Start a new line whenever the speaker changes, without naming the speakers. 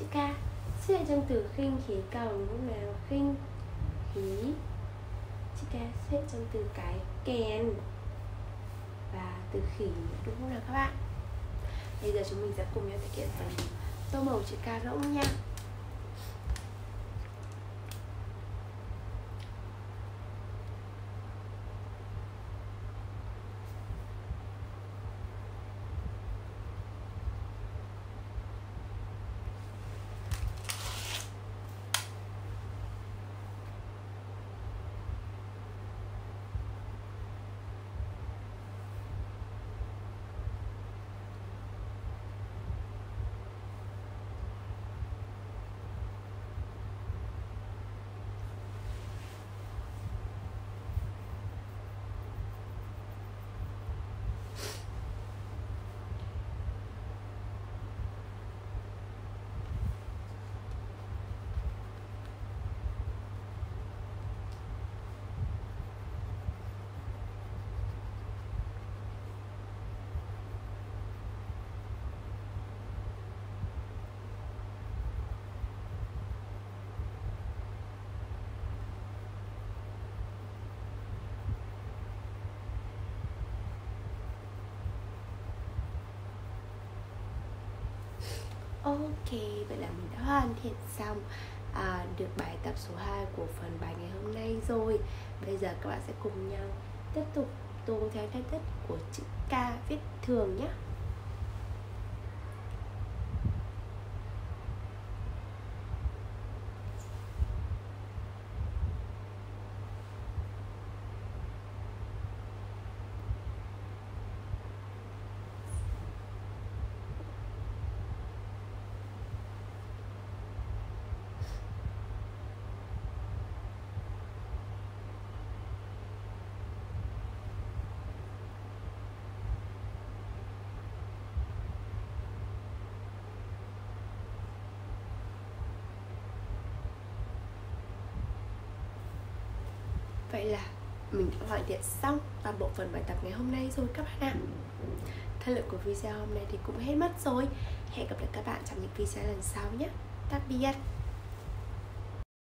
chữ K xuất hiện trong từ khinh khí cầu lúc nào? Khinh khí. Chữ K xuất hiện trong từ cái kèn và từ khỉ, đúng không nào các bạn? Bây giờ chúng mình sẽ cùng nhau thực hiện phần tô màu chữ K rỗng nha. Ok, vậy là mình đã hoàn thiện xong được bài tập số 2 của phần bài ngày hôm nay rồi. Bây giờ các bạn sẽ cùng nhau tiếp tục tô theo cách thức của chữ K viết thường nhé. Vậy là mình đã hoàn thiện xong toàn bộ phần bài tập ngày hôm nay rồi các bạn ạ. Thời lượng của video hôm nay thì cũng hết mất rồi. Hẹn gặp lại các bạn trong những video lần sau nhé. Tạm biệt.